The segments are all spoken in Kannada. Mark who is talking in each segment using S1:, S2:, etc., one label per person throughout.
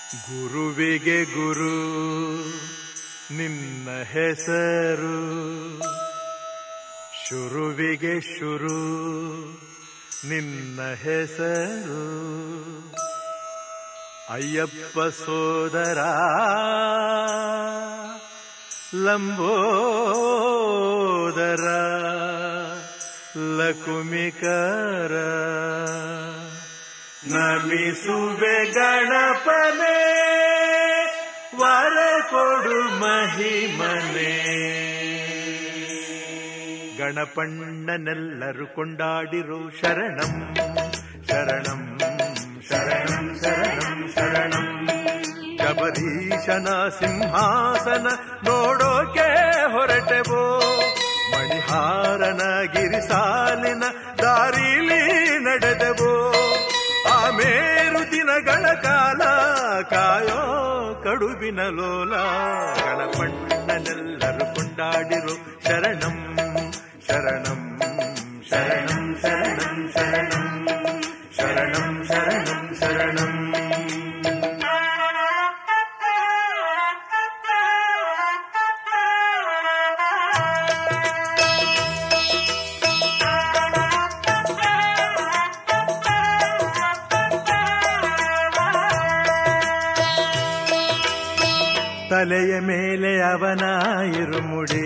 S1: ಗುರುವಿಗೆ ಗುರು ನಿನ್ನ ಹೆಸರು, ಶುರುವಿಗೆ ಶುರು ನಿನ್ನ ಹೆಸರು. ಅಯ್ಯಪ್ಪ ಸೋದರ ಲಂಬೋದರ ಲಕುಮಿಕರ, ನಮಿಸುವೆ ಗಣಪನೇ ವರ ಕೊಡು ಮಹಿಮನೆ. ಗಣಪಣ್ಣನೆಲ್ಲರೂ ಕೊಂಡಾಡಿರೋ ಶರಣಂ ಶರಣಂ ಶರಣಂ ಶರಣಂ ಶರಣಂ. ಶಬರೀಶನ ಸಿಂಹಾಸನ ನೋಡೋಕೆ ಹೊರಟೆವೋ, ಮಣಿಹಾರನ ಗಿರಿಸಾಲಿನ ದಾರಿಲಿ ನಡೆದೆವೋ. ಆಮೇರು ದಿನಗಳ ಕಾಲ ಕಾಯೋ ಕಡುಬಿನ ಲೋಲ. ಗಣಪಣ್ಣನೆಲ್ಲರೂ ಕೊಂಡಾಡಿರೋ ಶರಣಂ ಶರಣಂ ಶರಣಂ ಶರಣಂ ಶರಣಂ ಶರಣಂ ಶರಣಂ ಶರಣಂ. ತಲೆಯ ಮೇಲೆ ಅವನ ಇರುಮುಡಿ,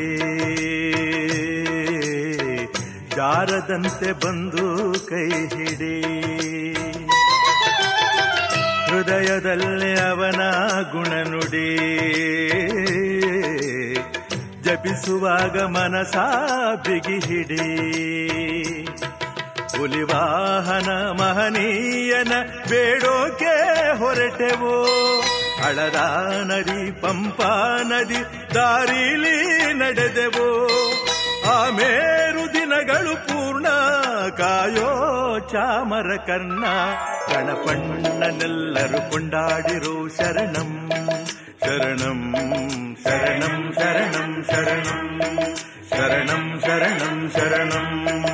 S1: ಜಾರದಂತೆ ಬಂದು ಕೈ ಹಿಡಿ. ಹೃದಯದಲ್ಲಿ ಅವನ ಗುಣನುಡಿ, ಜಪಿಸುವಾಗ ಮನಸ ಬಿಗಿ ಹಿಡಿ. ಹುಲಿವಾಹನ ಮಹನೀಯನ ಬೇಡೋಕೆ ಹೊರಟೆವೋ, ಹಳದ ನದಿ ಪಂಪಾ ನದಿ ದಾರಿಲಿ ನಡೆದೆವೋ. ಆಮೇರು ದಿನಗಳು ಪೂರ್ಣ ಕಾಯೋ ಚಾಮರ ಕರ್ಣ. ಗಣಪಣ್ಣನೆಲ್ಲರೂ ಕೊಂಡಾಡಿರೋ ಶರಣಂ ಶರಣಂ ಶರಣಂ ಶರಣಂ ಶರಣಂ ಶರಣಂ ಶರಣಂ ಶರಣಂ.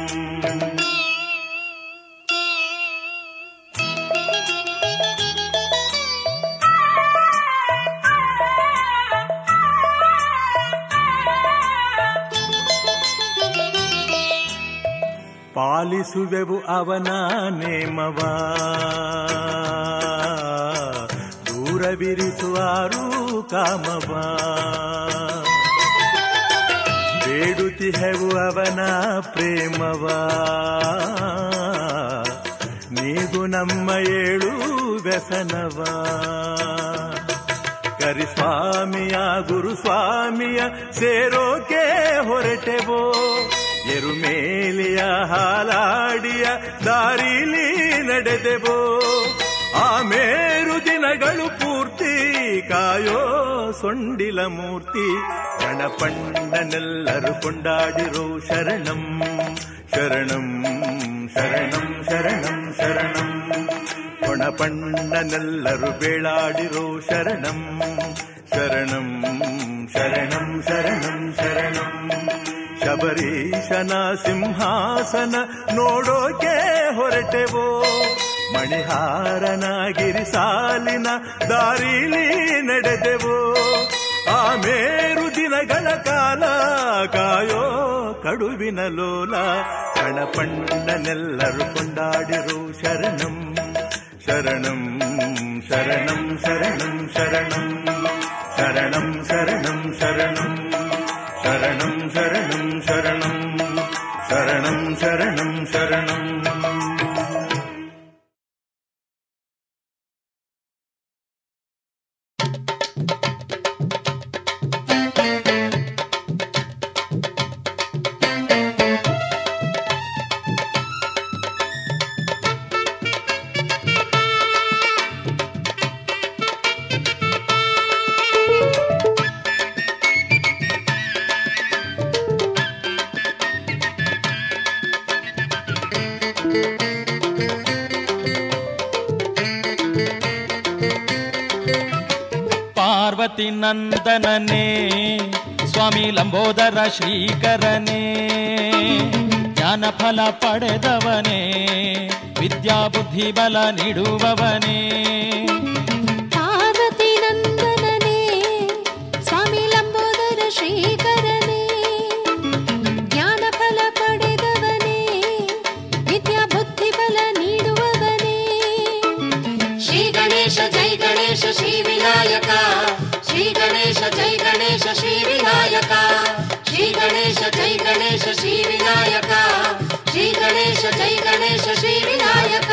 S1: ಪಾಲಿಸುವೆವು ಅವನ ನೇಮವ, ದೂರವಿರಿಸುವಾರು ಕಾಮವ. ಬೇಡುತ್ತಿಹೆವು ಅವನ ಪ್ರೇಮವ, ನೀಗು ನಮ್ಮ ಏಳು ವ್ಯಸನವ. ಕರಿಸ್ವಾಮಿಯ ಗುರುಸ್ವಾಮಿಯ ಸೇರೋಕೆ ಹೊರಟೆವೋ, ಎರುಮೇಲಿಯ ಹಾಲಾಡಿಯ ದಾರಿಲಿ ನಡೆದೆವೋ. ಆಮೇರು ದಿನಗಳು ಪೂರ್ತಿ ಕಾಯೋ ಸೊಂಡಿಲ ಮೂರ್ತಿ. ಗಣಪಣ್ಣನೆಲ್ಲರೂ ಕೊಂಡಾಡಿರೋ ಶರಣಂ ಶರಣಂ ಶರಣಂ ಶರಣಂ ಶರಣಂ. ಗಣಪಣ್ಣನೆಲ್ಲರೂ ಬೇಳಾಡಿರೋ ಶರಣಂ ಶರಣಂ ಶರಣಂ ಶರಣಂ ಶರಣಂ. ಶಬರೀಶನ ಸಿಂಹಾಸನ ನೋಡೋಕೆ ಹೊರಟೆವೋ, ಮಣಿಹಾರನ ಗಿರಿಸಾಲಿನ ದಾರಿಲಿ ನಡೆದೆವೋ. ಆಮೇರು ದಿನಗಳ ಕಾಲ ಕಾಯೋ ಕಡುವಿನ ಲೋಲ. ಗಣಪಣ್ಣನೆಲ್ಲರೂ ಕೊಂಡಾಡಿರೋ ಶರಣಂ ಶರಣಂ ಶರಣಂ ಶರಣಂ ಶರಣಂ ಶರಣಂ ಶರಣಂ ಶರಣಂ ಶರಣಂ ಶರಣಂ ಶರಣಂ ಶರಣಂ ಶರಣಂ ಶರಣಂ.
S2: ಪಾರ್ವತಿ ನಂದನನೇ ಸ್ವಾಮಿ ಲಂಬೋದರ ಶ್ರೀಕರನೇ, ಜ್ಞಾನಫಲ ಪಡೆದವನೇ ವಿದ್ಯಾ ಬುದ್ಧಿ ಬಲ ನೀಡುವವನೇ.
S3: ಪಾರ್ವತಿ ಗಣೇಶ ಶ್ರೀ ವಿನಾಯಕ ಶ್ರೀ ಗಣೇಶ ಜೈ ಗಣೇಶ ಶ್ರೀ ವಿನಾಯಕ ಶ್ರೀ ಗಣೇಶ ಜೈ ಗಣೇಶ ಶ್ರೀ ವಿನಾಯಕ ಶ್ರೀ ಗಣೇಶ ಜೈ ಗಣೇಶ ಶ್ರೀ ವಿನಾಯಕ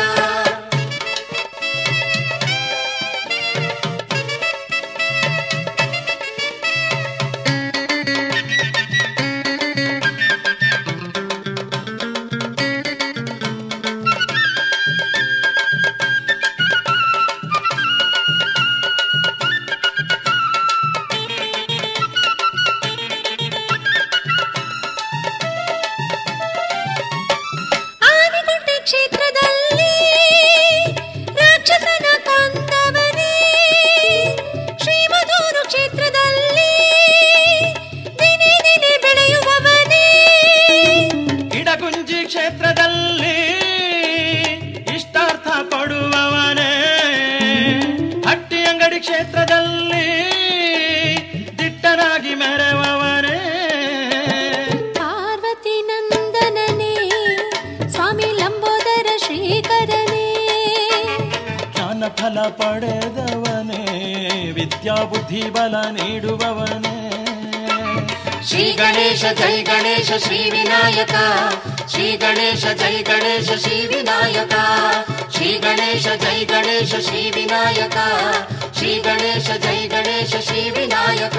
S2: ಫಲ ಪಡೆದವನೇ ವಿದ್ಯಾ ಬುದ್ಧಿ ಬಲ ನೀಡುವವನೇ
S3: ಶ್ರೀ ಗಣೇಶ ಜೈ ಗಣೇಶ ಶ್ರೀ ವಿನಾಯಕ ಶ್ರೀ ಗಣೇಶ ಜೈ ಗಣೇಶ ಶ್ರೀ ವಿನಾಯಕ ಶ್ರೀ ಗಣೇಶ ಜೈ ಗಣೇಶ ಶ್ರೀ ವಿನಾಯಕ ಶ್ರೀ ಗಣೇಶ ಜೈ ಗಣೇಶ ಶ್ರೀ ವಿನಾಯಕ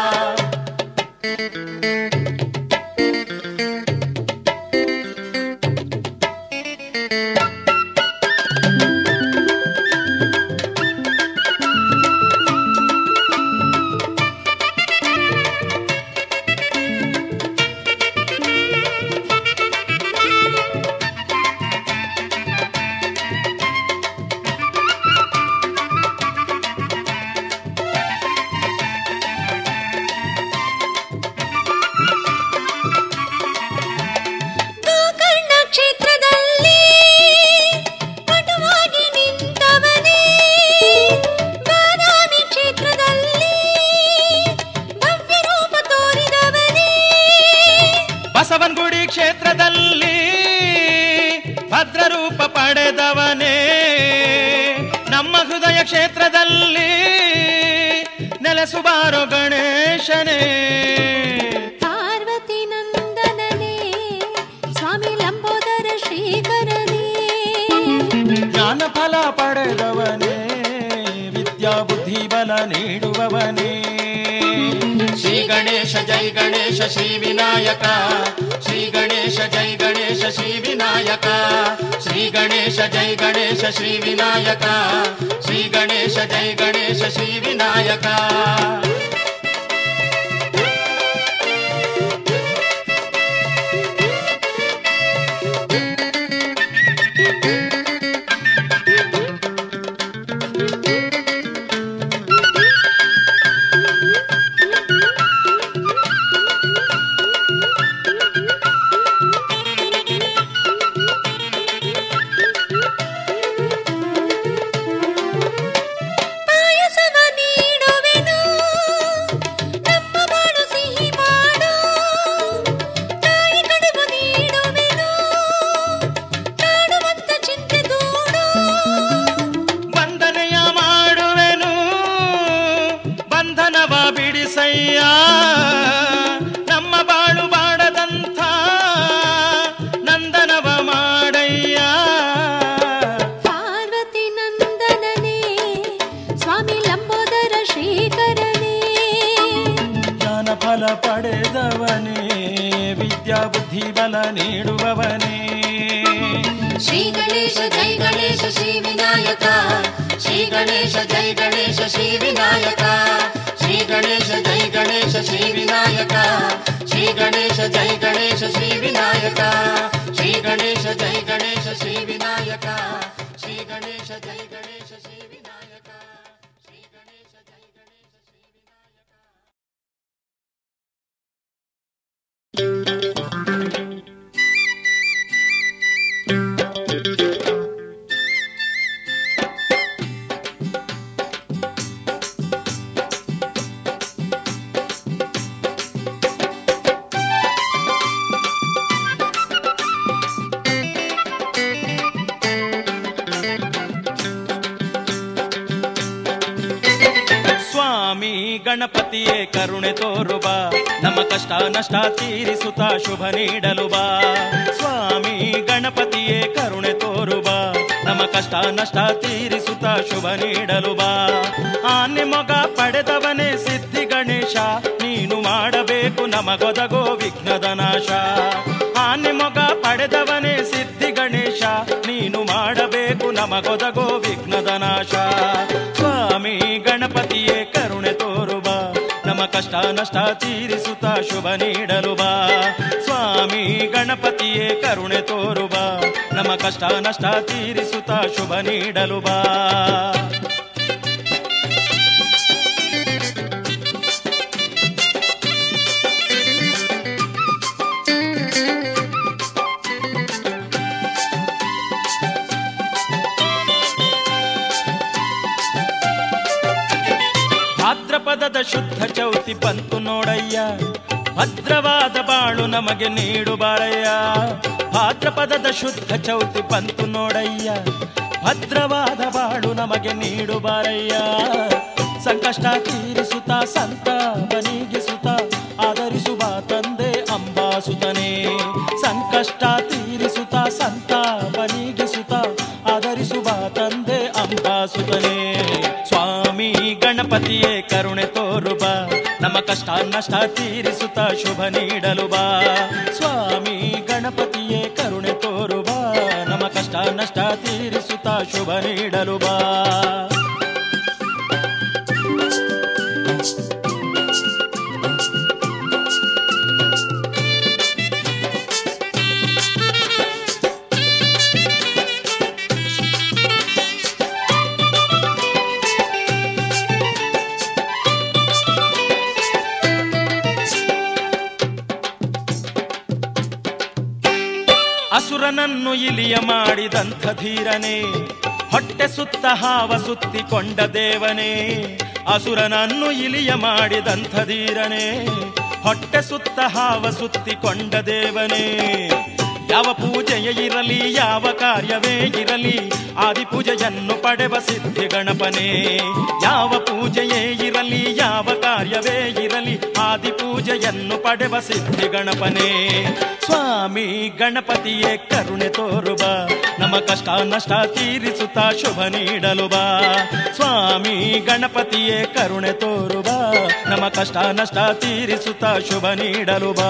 S2: ಬಸವನಗುಡಿ ಕ್ಷೇತ್ರದಲ್ಲಿ ಭದ್ರರೂಪ ಪಡೆದವನೇ ನಮ್ಮ ಹೃದಯ ಕ್ಷೇತ್ರದಲ್ಲಿ ನೆಲೆಸುಬಾರೋ ಗಣೇಶನೇ
S3: ಪಾರ್ವತಿ ನಂದನನೇ ಸ್ವಾಮಿ ಲಂಬೋದರ ಶ್ರೀಕರನೇ
S2: ಜ್ಞಾನ ಫಲ ಪಡೆದವನೇ ವಿದ್ಯಾ ಬುದ್ಧಿ ಬಲ ನೀಡುವವನೇ
S3: ಶ್ರೀ ಗಣೇಶ ಜೈ ಗಣೇಶ ಶ್ರೀ ವಿನಾಯಕ ಶ್ರೀ ಗಣೇಶ ಜೈ ಗಣೇಶ ಶ್ರೀ ವಿನಾಯಕ ಶ್ರೀ ಗಣೇಶ ಜೈ ಗಣೇಶ ಶ್ರೀ ವಿನಾಯಕ ಶ್ರೀ ಗಣೇಶ ಜೈ ಗಣೇಶ ಶ್ರೀ ವಿನಾಯಕ
S2: ನಮ್ಮ ಬಾಳು ಬಾಡದಂಥ ನಂದನವ ಮಾಡಯ್ಯ
S3: ಪಾರ್ವತಿ ನಂದನನೇ ಸ್ವಾಮಿ ಲಂಬೋದರ ಶ್ರೀಕರನೇ
S2: ಜ್ಞಾನ ಫಲ ಪಡೆದವನೇ ವಿದ್ಯಾ ಬುದ್ಧಿ ಬಲ ನೀಡುವವನೇ
S3: ಶ್ರೀ ಗಣೇಶ ಜೈ ಗಣೇಶ ಶ್ರೀ ವಿನಾಯಕ ಶ್ರೀ ಗಣೇಶ ಜೈ ಗಣೇಶ ಶ್ರೀ ವಿನಾಯಕ ಶ್ರೀ ಗಣೇಶ ಜೈ ಗಣೇಶ ಶ್ರೀ ವಿನಾಯಕ ಶ್ರೀ ಗಣೇಶ ಜೈ ಗಣೇಶ ಶ್ರೀ ವಿನಾಯಕ ಶ್ರೀ ಗಣೇಶ ಜೈ ಗಣೇಶ ಶ್ರೀ ವಿನಾಯಕ ಶ್ರೀ ಗಣೇಶ ಜೈ ಗಣೇಶ ಶ್ರೀ ವಿನಾಯಕ ಶ್ರೀ ಗಣೇಶ ಜೈ ಗಣೇಶ ಶ್ರೀ
S2: ಗಣಪತಿಯೇ ಕರುಣೆ ತೋರು ಬಾ, ನಮ್ಮ ಕಷ್ಟ ನಷ್ಟ ತೀರಿಸುತ್ತ ಶುಭ ನೀಡಲು ಬಾ. ಸ್ವಾಮಿ ಗಣಪತಿಯೇ ಕರುಣೆ ತೋರು ಬಾ, ನಮ್ಮ ಕಷ್ಟ ನಷ್ಟ ತೀರಿಸುತ್ತ ಶುಭ ನೀಡಲು ಬಾ. ಆನೆ ಮೊಗ ಪಡೆದವನೇ ಸಿದ್ಧಿ ಗಣೇಶ, ನೀನು ಮಾಡಬೇಕು ನಮಗೊದಗೋ ವಿಘ್ನದ ನಾಶ. ಆನೆ ಮೊಗ ಪಡೆದವನೇ ಸಿದ್ಧಿ ಗಣೇಶ, ನೀನು ಮಾಡಬೇಕು ನಮಗೊದಗೋ ವಿಘ್ನದ ನಾಶ. ಸ್ವಾಮಿ ಗಣಪತಿಯೇ ಕರುಣೆ ತೋರು ಬಾ, ನಮ್ಮ ಕಷ್ಟ ನಷ್ಟ ತೀರಿಸುತ್ತ ಶುಭ ನೀಡಲು ಬಾ. ಸ್ವಾಮಿ ಗಣಪತಿಯೇ ಕರುಣೆ ತೋರು ಬಾ, ನಮ್ಮ ಕಷ್ಟ ನಷ್ಟ ತೀರಿಸುತ್ತ ಶುಭ ನೀಡಲು ಬಾ. ಭಾದ್ರಪದದ ಶುದ್ಧ ಚೌತಿ ಬಂತು ನೋಡಯ್ಯ, ಭದ್ರವಾದ ಬಾಳು ನಮಗೆ ನೀಡು ಬಾರಯ್ಯ. ಭಾದ್ರಪದದ ಶುದ್ಧ ಚೌತಿ ಬಂತು ನೋಡಯ್ಯ, ಭದ್ರವಾದ ಬಾಳು ನಮಗೆ ನೀಡು ಬಾರಯ್ಯ. ಸಂಕಷ್ಟ ತೀರಿಸುತ್ತ ಸಂತಾಪ ನೀಗಿಸುತ್ತ ಆದರಿಸುವ ತಂದೆ ಅಂಬಾಸುತನೇ. ಸಂಕಷ್ಟ ತೀರಿಸುತ್ತ ಸಂತಾಪ ನೀಗಿಸುತ್ತ ಆದರಿಸುವ ತಂದೆ ಅಂಬಾಸುತನೇ. ಸ್ವಾಮಿ ಗಣಪತಿಯೇ ಕರುಣೆ ತೋರು ಬಾ, ನಮ್ಮ ಕಷ್ಟ ನಷ್ಟ ತೀರಿಸುತ್ತ ಶುಭ ನೀಡಲು ಬಾ. ಸ್ವಾಮಿ ಗಣಪತಿಯೇ ಕರುಣೆ ತೋರು ಬಾ, ನಮ್ಮ ಕಷ್ಟ ನಷ್ಟ ತೀರಿಸುತ್ತ ಶುಭ ನೀಡಲು ಬಾ. ಅಸುರನನ್ನು ಇಲಿಯ ಮಾಡಿದಂಥ ಧೀರನೇ, ಹೊಟ್ಟೆ ಸುತ್ತ ಹಾವ ಸುತ್ತಿಕೊಂಡ ದೇವನೇ. ಅಸುರನನ್ನು ಇಲಿಯ ಮಾಡಿದಂಥ ಧೀರನೇ, ಹೊಟ್ಟೆ ಸುತ್ತ ಹಾವ ಸುತ್ತಿಕೊಂಡ ದೇವನೇ. ಯಾವ ಪೂಜೆಯೇ ಇರಲಿ ಯಾವ ಕಾರ್ಯವೇ ಇರಲಿ ಆದಿಪೂಜೆಯನ್ನು ಪಡೆವ ಸಿದ್ಧಿ ಗಣಪನೇ. ಯಾವ ಪೂಜೆಯೇ ಇರಲಿ ಯಾವ ಕಾರ್ಯವೇ ಇರಲಿ ಆದಿಪೂಜೆಯನ್ನು ಪಡೆವ ಸಿದ್ಧಿ ಗಣಪನೇ. ಸ್ವಾಮಿ ಗಣಪತಿಯೇ ಕರುಣೆ ತೋರು ಬಾ, ನಮ್ಮ ಕಷ್ಟ ನಷ್ಟ ತೀರಿಸುತ್ತ ಶುಭ ನೀಡಲು ಬಾ. ಸ್ವಾಮಿ ಗಣಪತಿಯೇ ಕರುಣೆ ತೋರು ಬಾ, ನಮ್ಮ ಕಷ್ಟ ನಷ್ಟ ತೀರಿಸುತ್ತ ಶುಭ ನೀಡಲು ಬಾ.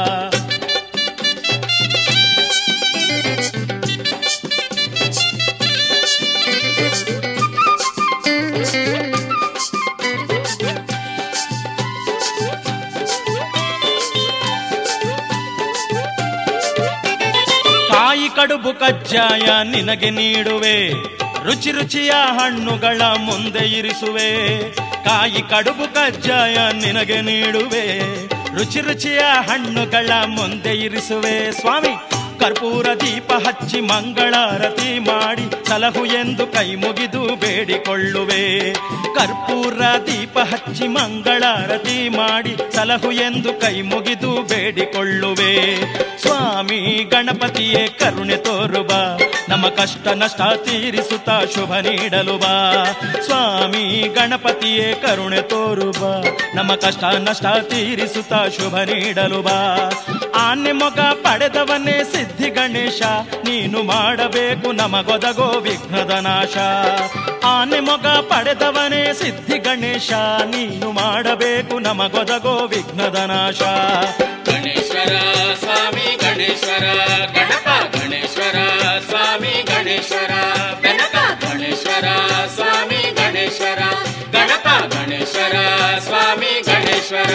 S2: ಕಾಯಿ ಕಡುಬು ಕಜ್ಜಾಯ ನಿನಗೆ ನೀಡುವೆ, ರುಚಿ ರುಚಿಯ ಹಣ್ಣುಗಳ ಮುಂದೆ ಇರಿಸುವೆ. ಕಾಯಿ ಕಡುಬು ಕಜ್ಜಾಯ ನಿನಗೆ ನೀಡುವೆ, ರುಚಿ ರುಚಿಯ ಹಣ್ಣುಗಳ ಮುಂದೆ ಇರಿಸುವೆ. ಸ್ವಾಮಿ ಕರ್ಪೂರ ದೀಪ ಹಚ್ಚಿ ಮಂಗಳಾರತಿ ಮಾಡಿ ಸಲಹು ಎಂದು ಕೈ ಮುಗಿದು ಬೇಡಿಕೊಳ್ಳುವೆ. ಕರ್ಪೂರ ದೀಪ ಹಚ್ಚಿ ಮಂಗಳಾರತಿ ಮಾಡಿ ಸಲಹು ಎಂದು ಕೈ ಮುಗಿದು ಬೇಡಿಕೊಳ್ಳುವೆ. ಸ್ವಾಮಿ ಗಣಪತಿಯೇ ಕರುಣೆ ತೋರು ಬಾ, ನಮ್ಮ ಕಷ್ಟ ನಷ್ಟ ತೀರಿಸುತ್ತ ಶುಭ ನೀಡಲು ಬಾ. ಸ್ವಾಮಿ ಗಣಪತಿಯೇ ಕರುಣೆ ತೋರು ಬಾ, ನಮ್ಮ ಕಷ್ಟ ನಷ್ಟ ತೀರಿಸುತ್ತ ಶುಭ ನೀಡಲು ಬಾ. ಆನೆ ಮೊಗ ಪಡೆದವನೇ ಸಿದ್ಧಿ ಗಣೇಶ, ನೀನು ಮಾಡಬೇಕು ನಮಗೊದಗೋ ವಿಘ್ನದ ನಾಶ. ಆನೆ ಮೊಗ ಪಡೆದವನೇ ಸಿದ್ಧಿ ಗಣೇಶ, ನೀನು ಮಾಡಬೇಕು ನಮಗೊದಗೋ ವಿಘ್ನದ ನಾಶ.
S4: ಗಣೇಶ್ವರ ಸ್ವಾಮಿ ಗಣೇಶ್ವರ, ಗಣಪ ಗಣೇಶ್ವರ ಸ್ವಾಮಿ ಗಣೇಶ್ವರ, ಬೆನಕ ಗಣೇಶ್ವರ ಸ್ವಾಮಿ ಗಣೇಶ್ವರ, ಗಣಪ ಗಣೇಶ್ವರ ಸ್ವಾಮಿ ಗಣೇಶ್ವರ.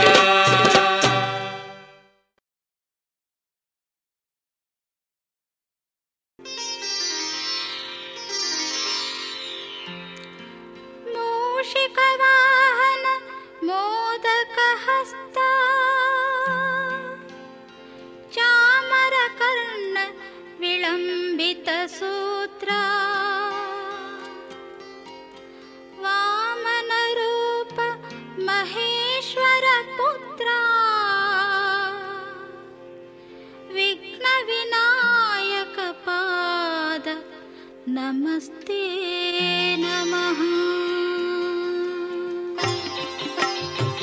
S3: ಮೂಷಿಕವಾಹನ ಮೋದಕ ಹಸ್ತ, ಚಾಮರ ಕರ್ಣ ವಿಳಂಬಿತ ಸೂತ್ರ, ವಾಮನ ರೂಪ ಮಹೇಶ್ವರ ಪುತ್ರ, ವಿಘ್ನ ವಿನಾಯಕ ಪಾದ ನಮಸ್ತೆ ನಮಃ.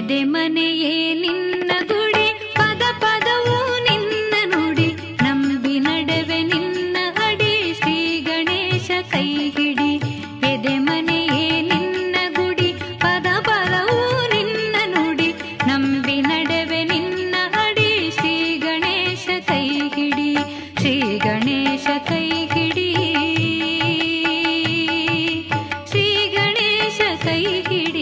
S5: ಎದೆ ಮನೆಯೇ ನಿನ್ನ ಗುಡಿ, ಪದ ಪದವೂ ನಿನ್ನ ನುಡಿ, ನಂಬಿ ನಡೆವೆ ನಿನ್ನ ಅಡಿ, ಶ್ರೀ ಗಣೇಶ ಕೈ ಹಿಡಿ. ಎದೆ ಮನೆಯೇ ನಿನ್ನ ಗುಡಿ, ಪದ ಪದವೂ ನಿನ್ನ ನುಡಿ, ನಂಬಿ ನಡೆವೆ ನಿನ್ನ ಅಡಿ, ಶ್ರೀ ಗಣೇಶ ಕೈ ಹಿಡಿ, ಶ್ರೀ ಗಣೇಶ ಕೈ ಹಿಡಿ, ಶ್ರೀ ಗಣೇಶ ಕೈ ಹಿಡಿ.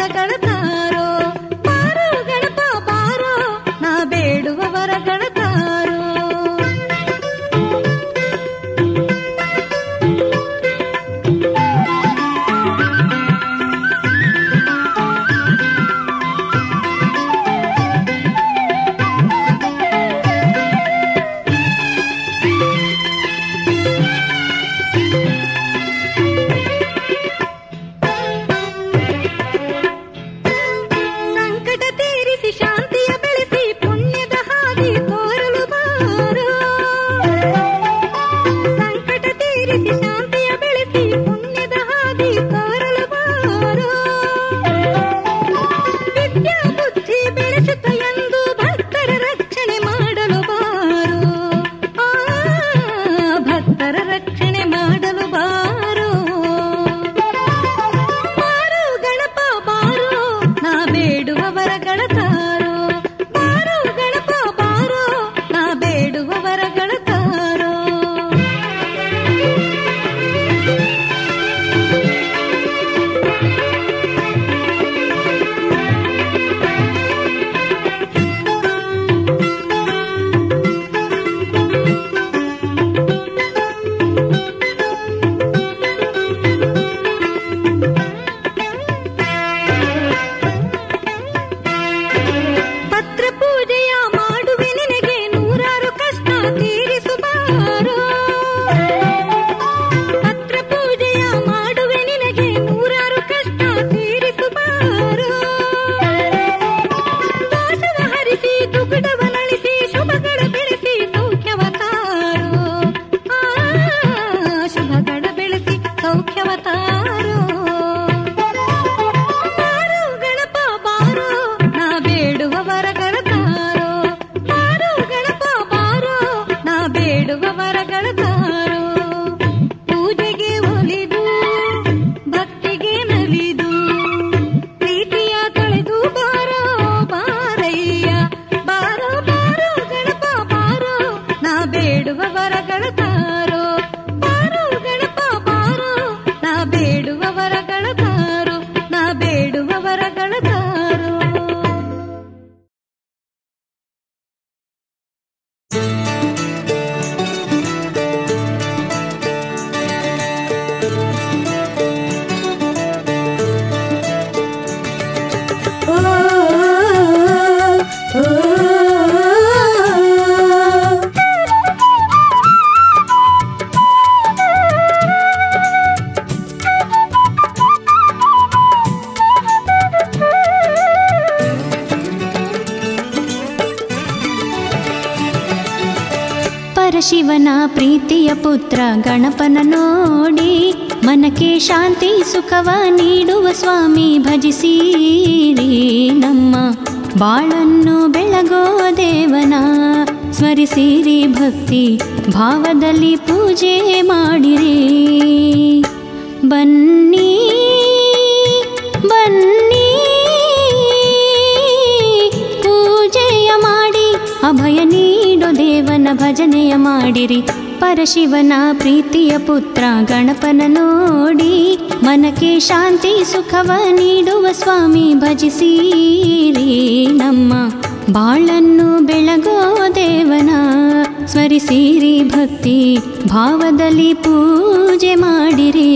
S5: ವರಗಳ ತಾರೋ, ಬಾರೋ ಗಣಪ ಬಾರೋ, ನಾ ಬೇಡುವ ವರಗಳ ತಾರೋ.
S6: ಶಿವನ ಪ್ರೀತಿಯ ಪುತ್ರ ಗಣಪನ ನೋಡಿ ಮನಕ್ಕೆ ಶಾಂತಿ ಸುಖವ ನೀಡುವ ಸ್ವಾಮಿ ಭಜಿಸಿರಿ. ನಮ್ಮ ಬಾಳನ್ನು ಬೆಳಗೋ ದೇವನ ಸ್ಮರಿಸಿರಿ, ಭಕ್ತಿ ಭಾವದಲ್ಲಿ ಪೂಜೆ ಮಾಡಿರಿ. ಬನ್ನಿ ಬನ್ನಿ ಪೂಜೆಯ ಮಾಡಿ ಅಭಯ ನೀಡೋ ದೇವನ ಭಜನೆಯ ಮಾಡಿರಿ. ಪರಶಿವನ ಪ್ರೀತಿಯ ಪುತ್ರ ಗಣಪನ ನೋಡಿ ಮನಕ್ಕೆ ಶಾಂತಿ ಸುಖವ ನೀಡುವ ಸ್ವಾಮಿ ಭಜಿಸಿರಿ. ನಮ್ಮ ಬಾಳನ್ನು ಬೆಳಗೋ ದೇವನ ಸ್ಮರಿಸಿರಿ, ಭಕ್ತಿ ಭಾವದಲ್ಲಿ ಪೂಜೆ ಮಾಡಿರಿ.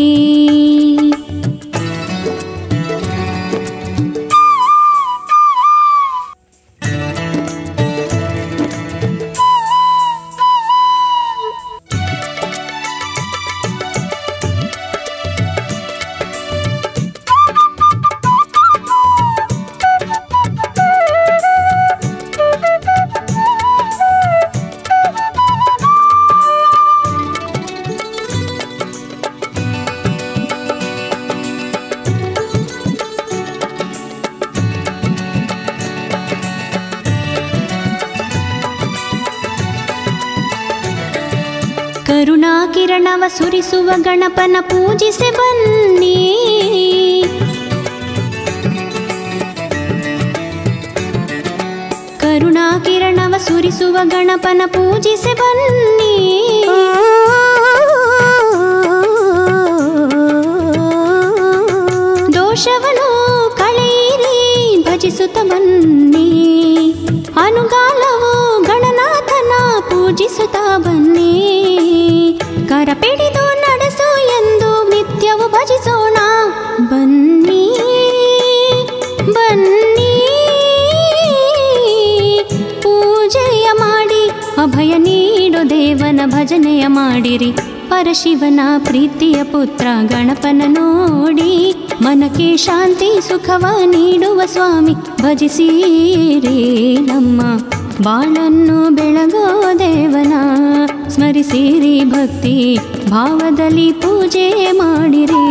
S6: ಕರುಣಾ ಕಿರಣವ ಸುರಿಸುವ ಗಣಪನ ಪೂಜಿಸಿ ಬನ್ನಿ. ಕರುಣಾ ಕಿರಣವ ಸುರಿಸುವ ಗಣಪನ ಪೂಜಿಸಿ ಬನ್ನಿ. ದೋಷವನ್ನು ಬರಗಾಲವು ಗಣನಾಥನ ಪೂಜಿಸುತ್ತಾ ಬನ್ನಿ. ಕರಪಿಡಿದು ನಡೆಸು ಎಂದು ನಿತ್ಯವು ಭಜಿಸೋಣ. ಬನ್ನಿ ಬನ್ನಿ ಪೂಜೆಯ ಮಾಡಿ ಅಭಯ ನೀಡು ದೇವನ ಭಜನೆಯ ಮಾಡಿರಿ. ಪರಶಿವನ ಪ್ರೀತಿಯ ಪುತ್ರ ಗಣಪನ ನೋಡಿ ಮನಕ್ಕೆ ಶಾಂತಿ ಸುಖವ ನೀಡುವ ಸ್ವಾಮಿ ಭಜಿಸಿರಿ. ನಮ್ಮ ಬಾಳನ್ನು ಬೆಳಗೋ ದೇವನ ಸ್ಮರಿಸಿರಿ. ಭಕ್ತಿ ಭಾವದಲ್ಲಿ ಪೂಜೆ ಮಾಡಿರಿ.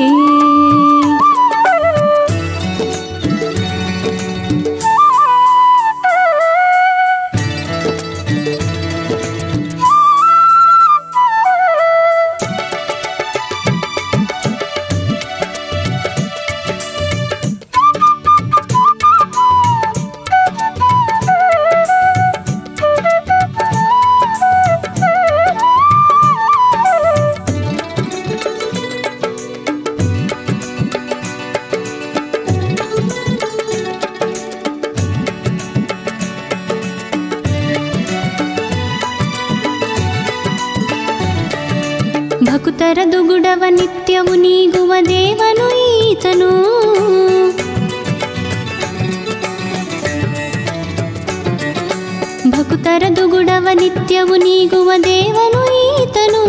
S6: ಭಕ್ತರ ದುಗುಡವ ನಿತ್ಯವು ನೀಗುವ ದೇವನು ಈತನು. ಭಕ್ತರ ದುಗುಡವ ನಿತ್ಯವು ನೀಗುವ ದೇವನು ಈತನು.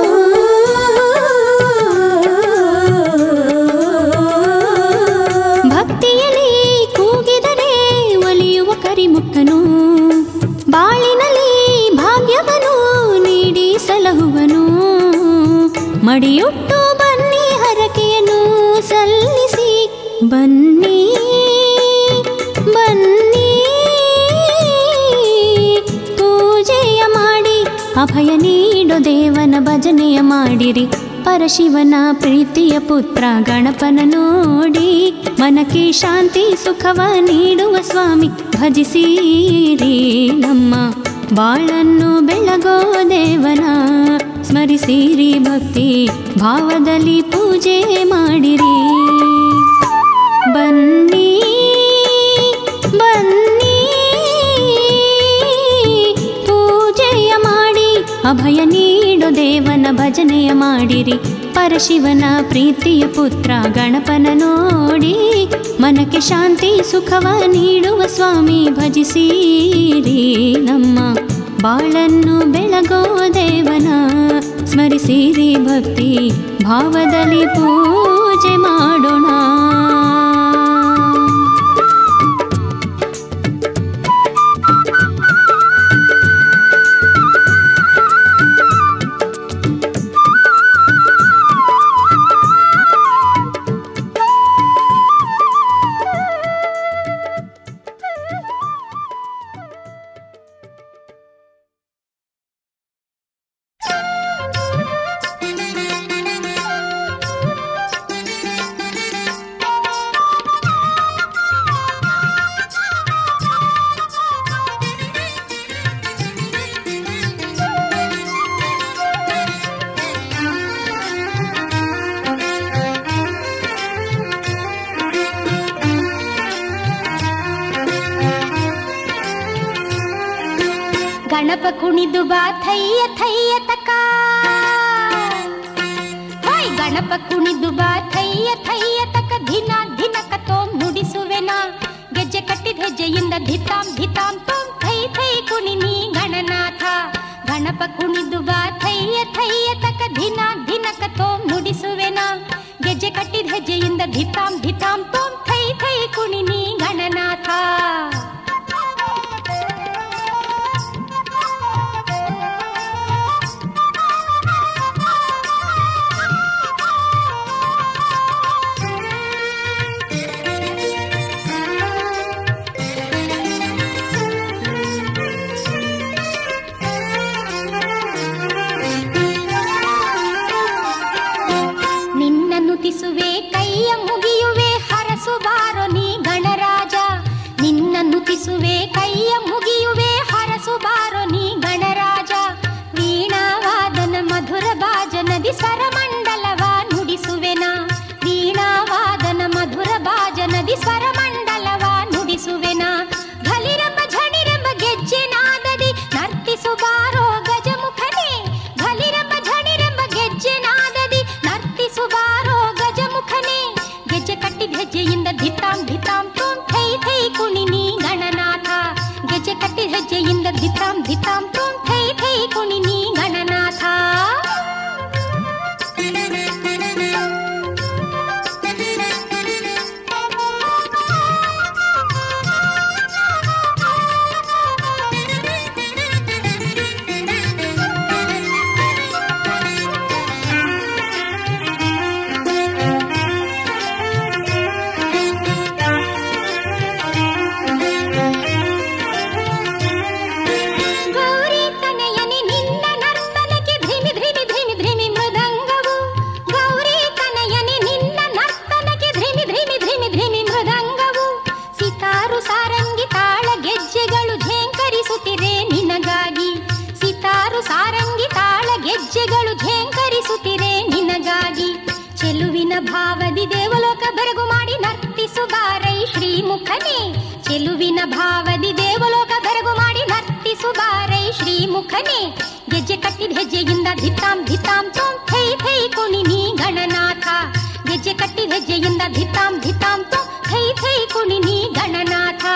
S6: ಭಕ್ತಿಯಲ್ಲಿ ಕೂಗಿದರೆ ಒಲಿಯುವ ಕರಿಮುಖನು. ಬಾಳಿನಲ್ಲಿ ಭಾಗ್ಯವನು ನೀಡಿ ಸಲಹುವನು. ಮಡಿಯುಟ್ಟು ಬನ್ನಿ ಹರಕೆಯನ್ನು ಸಲ್ಲಿಸಿ. ಬನ್ನಿ ಬನ್ನಿ ಪೂಜೆಯ ಮಾಡಿ ಅಭಯ ನೀಡು ದೇವನ ಭಜನೆಯ ಮಾಡಿರಿ. ಪರಶಿವನ ಪ್ರೀತಿಯ ಪುತ್ರ ಗಣಪನ ನೋಡಿ ಮನಕ್ಕೆ ಶಾಂತಿ ಸುಖವ ನೀಡುವ ಸ್ವಾಮಿ ಭಜಿಸಿರಿ. ನಮ್ಮ ಬಾಳನ್ನು ಬೆಳಗೋ ದೇವನ ಸ್ಮರಿಸಿರಿ. ಭಕ್ತಿ ಭಾವದಲ್ಲಿ ಪೂಜೆ ಮಾಡಿರಿ. ಬನ್ನಿ ಬನ್ನಿ ಪೂಜೆಯ ಮಾಡಿ ಅಭಯ ನೀಡು ದೇವನ ಭಜನೆಯ ಮಾಡಿರಿ. ಪರಶಿವನ ಪ್ರೀತಿಯ ಪುತ್ರ ಗಣಪನ ನೋಡಿ ಮನಕ್ಕೆ ಶಾಂತಿ ಸುಖವ ನೀಡುವ ಸ್ವಾಮಿ ಭಜಿಸಿರಿ. ನಮ್ಮ ಬಾಳನ್ನು ಬೆಳಗೋ ದೇವನ ಸ್ಮರಿಸಿರಿ. ಭಕ್ತಿ ಭಾವದಲ್ಲಿ ಪೂಜೆ ಮಾಡೋಣ.
S5: ಗಣಪ ಕುಣಿದು ಬಾ ಥಯ್ಯ ಥಯ್ಯ ತಕ. ಹಾಯ್ ಗಣಪ ಕುಣಿದು ಬಾ ಥಯ್ಯ ಥಯ್ಯ ತಕ. ದಿನ ದಿನಕ ತೋಂ ನುಡಿಸುವೆನ. ಗೆಜ್ಜೆ ಕಟ್ಟಿದ ಹೆಜ್ಜೆಯಿಂದ ಧಿತಾಂ ಧಿತಾಂ ತೋಂ ಥೈ ಥೈ ಕುಣಿ ನೀ ಗಣನಾಥ. ಗಣಪ ಕುಣಿದು ಬಾ ಥಯ್ಯ ಥಯ್ಯ ತಕ. ದಿನ ದಿನಕ ತೋಂ ನುಡಿಸುವೆನ. ಗೆಜ್ಜೆ ಕಟ್ಟಿದ ಹೆಜ್ಜೆಯಿಂದ ಧಿತಾಂ ಧಿತಾಂ ತೋಂ ಥೈ ಥೈ ಕುಣಿ ನೀ ಗಣನಾಥ. ನುತಿಸುವೆ ಕೈಯ ಮುಗಿಯುವೆ ಹರಸು ಬಾರೋ ನೀ ಗಣ ಹೆಜ್ಜೆಯಿಂದ ಧಿತಾಂ ಧಿತಾಂ ತೋಂ ಥೈ ಥೈ ಕುಣಿ ನೀ ಗಣನಾಥ. ಚೆಲುವಿನ ಭಾವದಿ ದೇವಲೋಕ ಬೆರಗು ಮಾಡಿ ನರ್ತಿಸು ಬಾರೈ ಶ್ರೀಮುಖನೇ. ಗೆಜ್ಜೆ ಕಟ್ಟಿದ ಹೆಜ್ಜೆಯಿಂದ ಧಿತಾಂ ಧಿತಾಂ ತೋಂ ಥೈ ಥೈ ಕುಣಿ ನೀ ಗಣನಾಥ. ಗೆಜ್ಜೆ ಕಟ್ಟಿದ ಹೆಜ್ಜೆಯಿಂದ ಧಿತಾಂ ಧಿತಾಂ ತೋಂ ಥೈ ಥೈ ಕುಣಿ ನೀ ಗಣನಾಥ.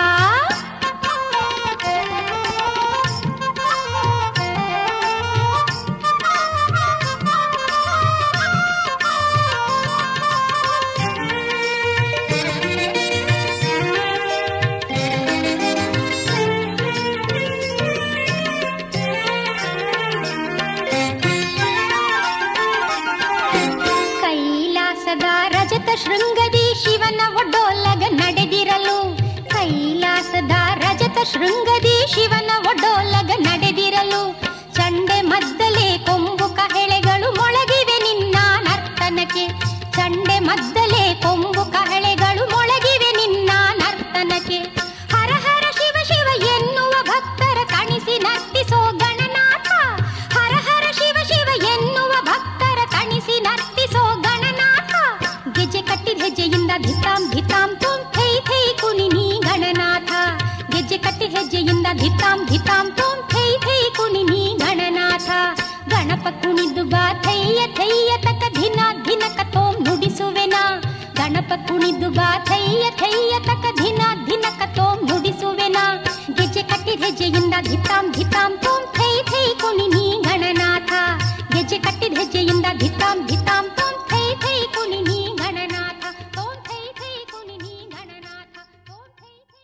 S5: ಶೃಂಗದಿ ಶಿವನ ಒಡ್ಡೋಲಗ ನಡೆದಿರಲು, ಕೈಲಾಸದ ರಜತ ಶೃಂಗದಿ ಶಿವನ ಒಡ್ಡೋಲಗ ನಡೆದಿರಲು, ಚಂಡೆ ಮದ್ದಲೆ ಕೊಂಬು ಕಹಳೆಗಳು ಮೊಳಗಿವೆ ನಿನ್ನ ನರ್ತನಕ್ಕೆ. ಚಂಡೆ ಮದ್ದಲೆ ಕೊಂಬು ಕಹಳೆಗಳು ಮೊಳಗಿವೆ ನಿನ್ನ ನರ್ತನಕ್ಕೆ. ಹರ ಹರ ಶಿವ ಶಿವ ಎನ್ನುವ ಭಕ್ತರ ತಣಿಸಿ ನರ್ತಿಸೋ ಗಣನಾಥ. ಹರ ಹರ ಶಿವ ಶಿವ ಎನ್ನುವ ಭಕ್ತರ ತಣಿಸಿ ನರ್ತಿಸೋ ಗಣನಾಥ. ಗೆಜ್ಜೆ ಕಟ್ಟಿದ ಹೆಜ್ಜೆಯಿಂದ ಧಿತಾಂ ಧಿತಾಂ ತೋಂ ಥೈ ಥೈ ಕುಣಿ ನೀ ಗಣನಾಥ. ಗೆಜ್ಜೆ ಕಟ್ಟಿದ ಹೆಜ್ಜೆಯಿಂದ ಧಿತಾಂ ಧಿತಾಂ ತೋಂ ಥೈ ಥೈ ಕುಣಿ ನೀ ಗಣನಾಥ. ಗಣಪ ಕುಣಿದು ಬಾ ಥೈಯ ಥೈಯ ತಕ ಧಿನ ಧಿನಕ ತೋಂ ನುಡಿಸುವೆನ. ಗಣಪ ಕುಣಿದು ಬಾ ಥೈಯ ಥೈಯ ತಕ ಧಿನ ಧಿನಕ ತೋಂ ನುಡಿಸುವೆನ. ಗೆಜ್ಜೆ ಕಟ್ಟಿದ ಹೆಜ್ಜೆಯಿಂದ ಧಿತಾಂ ಧಿತಾಂ ತೋಂ ಥೈ ಥೈ ಕುಣಿ ನೀ ಗಣನಾಥ. ಗೆಜ್ಜೆ ಕಟ್ಟಿದ ಹೆಜ್ಜೆಯಿಂದ ಧಿತಾಂ ಧಿತಾಂ ತೋಂ ಥೈ ಥೈ ಕುಣಿ ನೀ ಗಣನಾಥ. ತೋಂ ಥೈ ಥೈ ಕುಣಿ ನೀ ಗಣನಾಥ. ತೋಂ Thi Thi.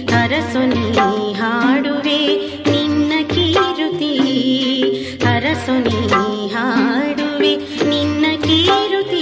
S7: ಹರಸು ನೀ ಹಾಡುವೆ ನಿನ್ನ ಕೀರುತಿ, ಹರಸು ನೀ ಹಾಡುವೆ ನಿನ್ನ ಕೀರುತಿ.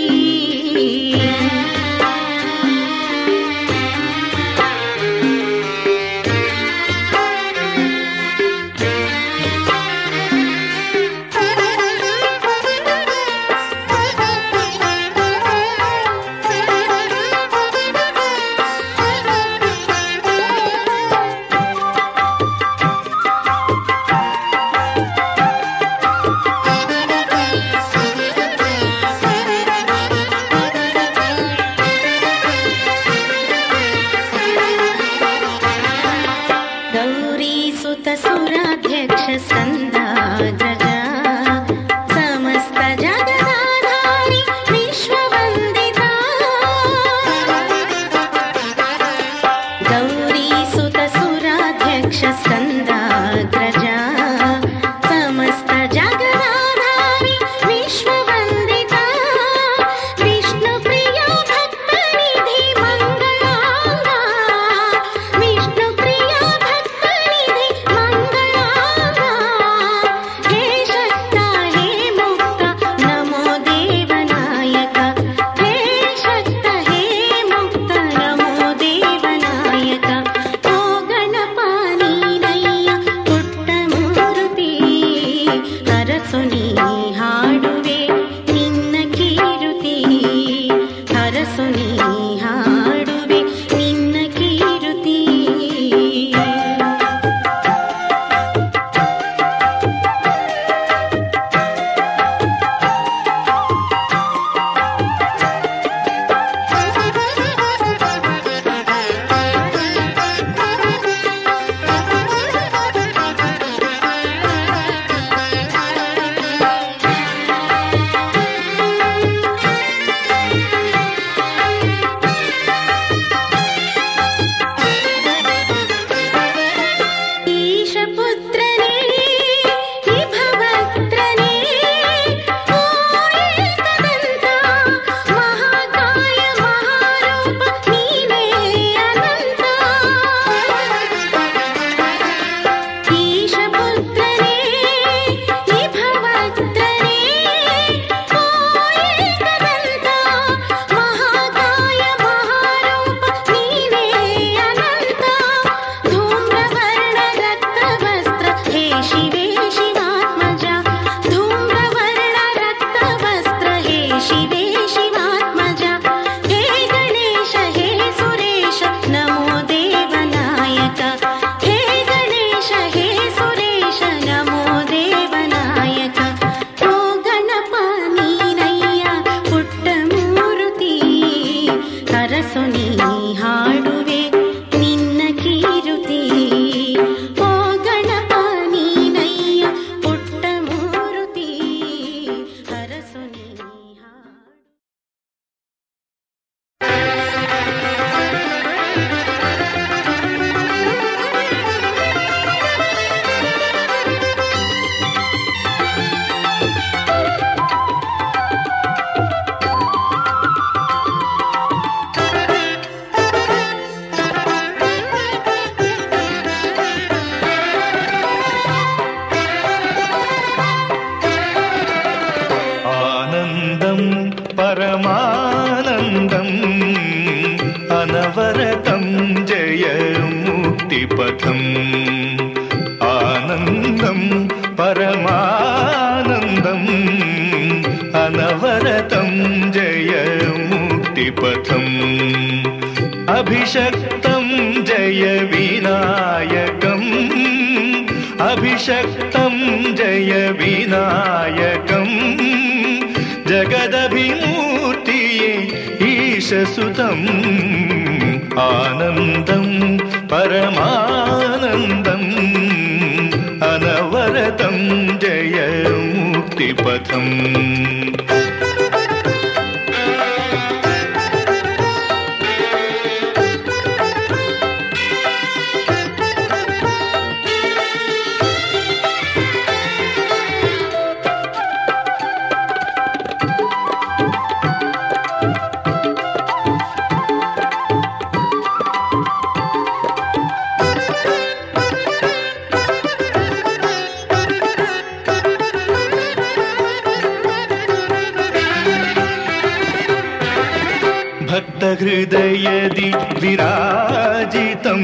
S1: हृदयदि विराजितं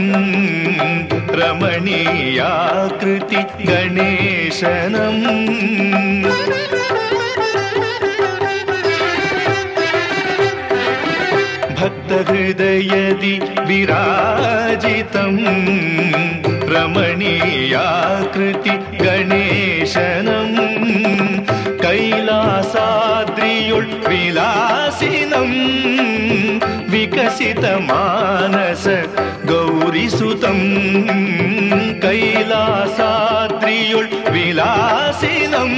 S1: रमणीयाकृति गणेशनम् भक्तहृदयदि विराजितं रमणीयाकृति गणेशनम् कैलासाद्रियुள் विलासिनं विकसितमानस गौरीसुतं कैलासाद्रियुள் विलासिनं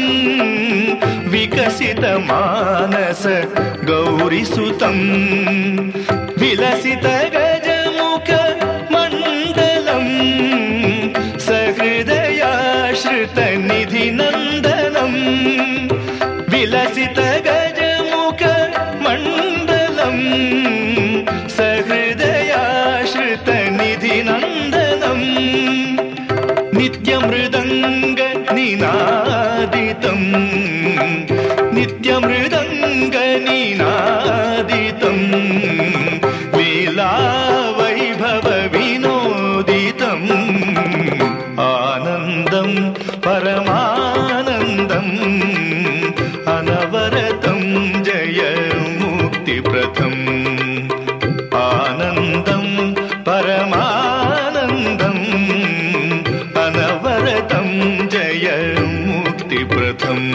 S1: विकसितमानस गौरीसुतं विलसित गजमुख मण्डलं सहृदयाश्रित निधिनन्दनं विलसित गजमुख मण्डलं सहृदयाश्रित निधिनन्दनं नित्यमृदङ्ग निनादितं नित्यमृदङ्ग निनादितं लीलावैभव विनोदितम् आनन्दं परमानन्दम् अनवरतं जय मुक्तिप्रदम् आनन्दं परमानन्दम् अनवरतं जय मुक्तिप्रदम्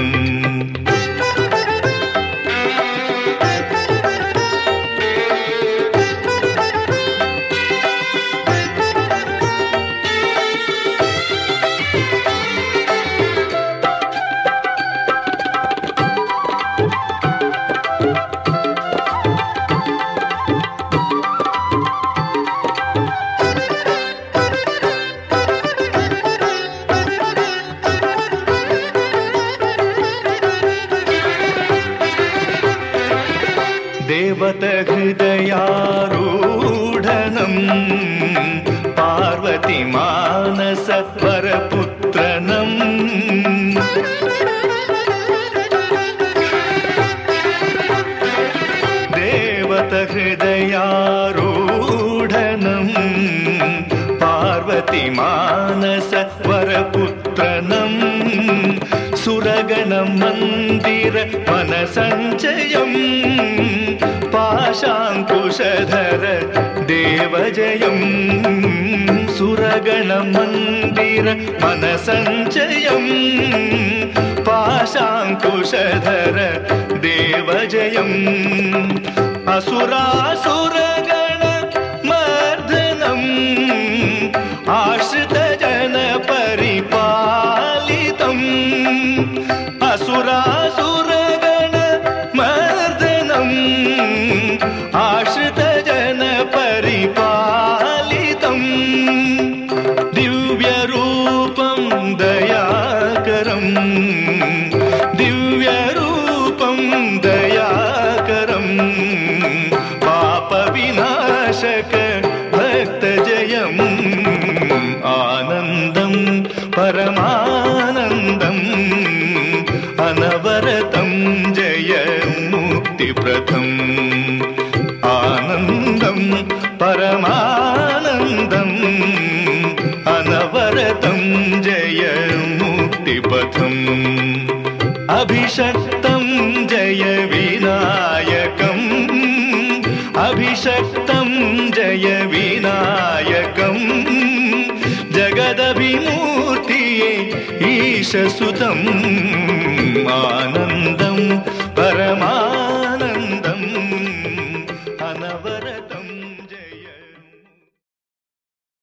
S1: हृदयारूढनं पार्वती मानस वरपुत्रनं देवत हृदयारूढनं पार्वती मानस वरपुत्रनं सुरगण मंदिर मनसञ्चयम् पाशाङ्कुशधर देवजयम् सुरगण मंदिर मनसञ्चयम् पाशाङ्कुशधर देवजयम् असुरासुरगण मर्दनम् आश्रित जन परिपालितम् असुरासुरगण मर्दनम् आश्रित जन परिपालितम् दिव्यरूपं दयाकरं दिव्यरूपं दयाकरं पापविनाशक भक्तजयम् आनन्दं परमानन्दम् अनवरतं जय मुक्तिप्रदम् आनन्दं परमानन्दम् अनवरतं जय मुक्तिपथम् अभिषक्तं जय विनायकम् अभिषक्तं जय विनायकम् जगदभिमूर्तिये ईशसुतम् आनन्दम्